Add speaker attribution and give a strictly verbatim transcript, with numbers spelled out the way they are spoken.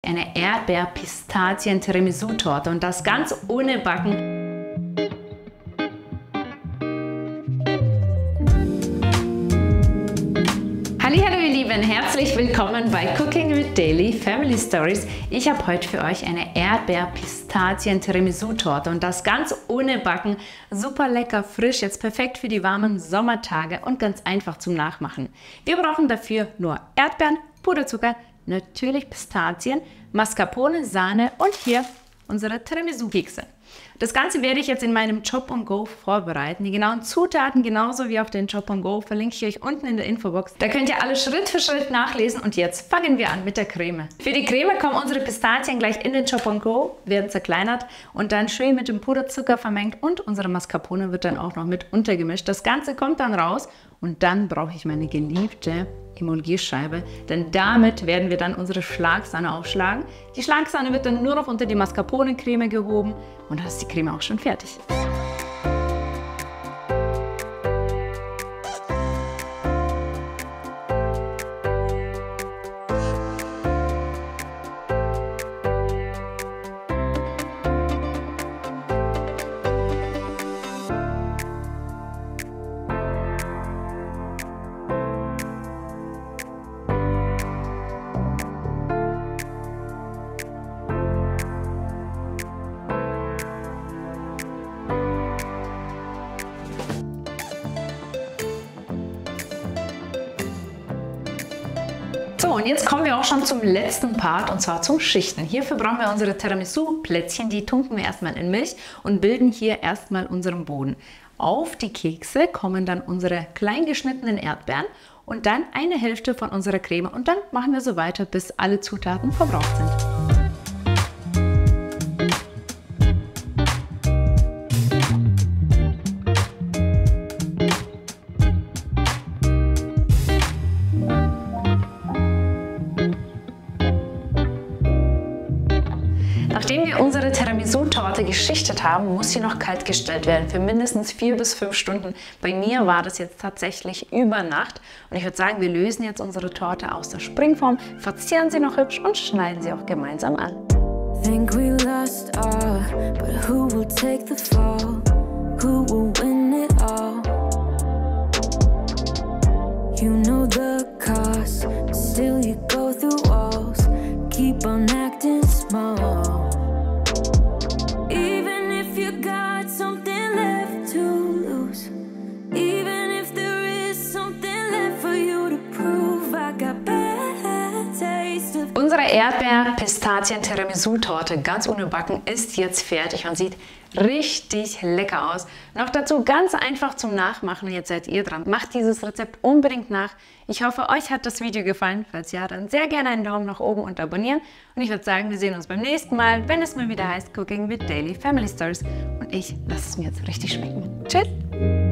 Speaker 1: Eine Erdbeer-Pistazien-Tiramisu-Torte und das ganz ohne Backen. Hallihallo ihr Lieben, herzlich willkommen bei Cooking with Daily Family Stories. Ich habe heute für euch eine Erdbeer-Pistazien-Tiramisu-Torte und das ganz ohne Backen. Super lecker, frisch, jetzt perfekt für die warmen Sommertage und ganz einfach zum Nachmachen. Wir brauchen dafür nur Erdbeeren, Puderzucker, natürlich Pistazien, Mascarpone, Sahne und hier unsere Tiramisu-Kekse. Das Ganze werde ich jetzt in meinem Chop and Go vorbereiten. Die genauen Zutaten, genauso wie auf den Chop and Go, verlinke ich euch unten in der Infobox. Da könnt ihr alle Schritt für Schritt nachlesen und jetzt fangen wir an mit der Creme. Für die Creme kommen unsere Pistazien gleich in den Chop and Go, werden zerkleinert und dann schön mit dem Puderzucker vermengt und unsere Mascarpone wird dann auch noch mit untergemischt. Das Ganze kommt dann raus und dann brauche ich meine geliebte Emulgierscheibe, denn damit werden wir dann unsere Schlagsahne aufschlagen. Die Schlagsahne wird dann nur noch unter die Mascarpone-Creme gehoben und dann ist die Creme auch schon fertig. So, und jetzt kommen wir auch schon zum letzten Part, und zwar zum Schichten. Hierfür brauchen wir unsere Tiramisu-Plätzchen, die tunken wir erstmal in Milch und bilden hier erstmal unseren Boden. Auf die Kekse kommen dann unsere klein geschnittenen Erdbeeren und dann eine Hälfte von unserer Creme und dann machen wir so weiter, bis alle Zutaten verbraucht sind. Nachdem wir unsere Tiramisu-Torte geschichtet haben, muss sie noch kalt gestellt werden für mindestens vier bis fünf Stunden. Bei mir war das jetzt tatsächlich über Nacht. Und ich würde sagen, wir lösen jetzt unsere Torte aus der Springform, verzieren sie noch hübsch und schneiden sie auch gemeinsam an. Think we lost all, but who will take the fall? Who will win it all? You know the cost, still you go through walls. Keep on acting small. Even if you got something left to lose, even if there is something left for you to prove, I got bad taste of. Unsere Erdbeer-Pistazien-Tiramisu-Torte, ganz ohne Backen, ist jetzt fertig und sieht richtig lecker aus. Noch dazu ganz einfach zum Nachmachen. Jetzt seid ihr dran. Macht dieses Rezept unbedingt nach. Ich hoffe, euch hat das Video gefallen. Falls ja, dann sehr gerne einen Daumen nach oben und abonnieren. Und ich würde sagen, wir sehen uns beim nächsten Mal, wenn es mal wieder heißt Cooking with Daily Family Stories. Und ich lasse es mir jetzt richtig schmecken. Tschüss!